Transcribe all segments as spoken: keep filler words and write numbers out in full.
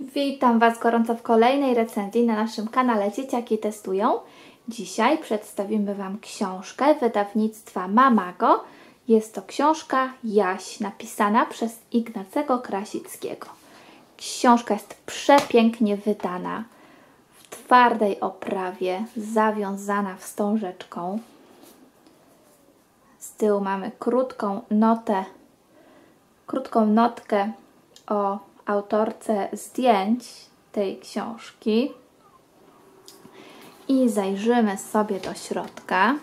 Witam Was gorąco w kolejnej recenzji na naszym kanale Dzieciaki Testują. Dzisiaj przedstawimy Wam książkę wydawnictwa Mamago. Jest to książka Jaś, napisana przez Ignacego Krasickiego. Książka jest przepięknie wydana, w twardej oprawie, zawiązana wstążeczką. Z tyłu mamy krótką notę, krótką notkę o autorce zdjęć tej książki i zajrzymy sobie do środka.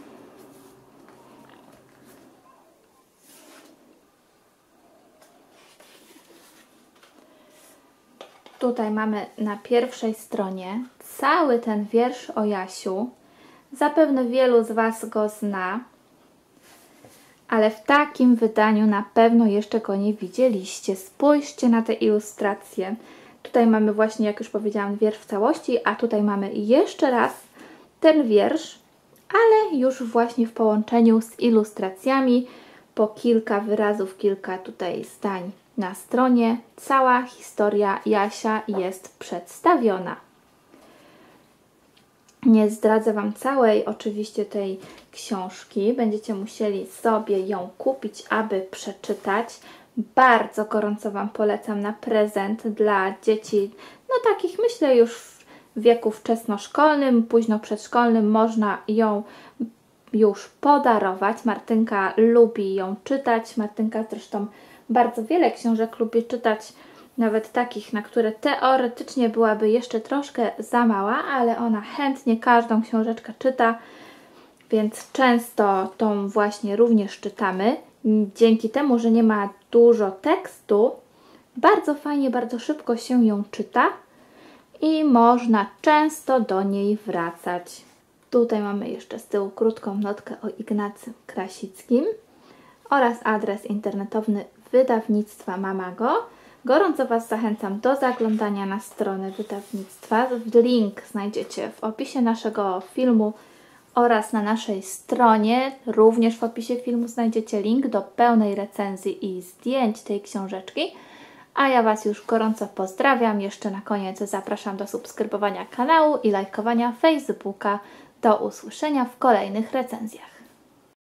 Tutaj mamy na pierwszej stronie cały ten wiersz o Jasiu. Zapewne wielu z Was go zna, ale w takim wydaniu na pewno jeszcze go nie widzieliście. Spójrzcie na te ilustracje. Tutaj mamy właśnie, jak już powiedziałam, wiersz w całości, a tutaj mamy jeszcze raz ten wiersz, ale już właśnie w połączeniu z ilustracjami, po kilka wyrazów, kilka tutaj zdań na stronie. Cała historia Jasia jest przedstawiona. Nie zdradzę Wam całej oczywiście tej książki. Będziecie musieli sobie ją kupić, aby przeczytać. Bardzo gorąco Wam polecam na prezent dla dzieci, no takich myślę już w wieku wczesnoszkolnym, późno przedszkolnym. Można ją już podarować. Martynka lubi ją czytać. Martynka zresztą bardzo wiele książek lubi czytać, nawet takich, na które teoretycznie byłaby jeszcze troszkę za mała, ale ona chętnie każdą książeczkę czyta, więc często tą właśnie również czytamy. Dzięki temu, że nie ma dużo tekstu, bardzo fajnie, bardzo szybko się ją czyta i można często do niej wracać. Tutaj mamy jeszcze z tyłu krótką notkę o Ignacym Krasickim oraz adres internetowy wydawnictwa Mamago. Gorąco Was zachęcam do zaglądania na stronę wydawnictwa. Link znajdziecie w opisie naszego filmu oraz na naszej stronie. Również w opisie filmu znajdziecie link do pełnej recenzji i zdjęć tej książeczki. A ja Was już gorąco pozdrawiam. Jeszcze na koniec zapraszam do subskrybowania kanału i lajkowania Facebooka. Do usłyszenia w kolejnych recenzjach.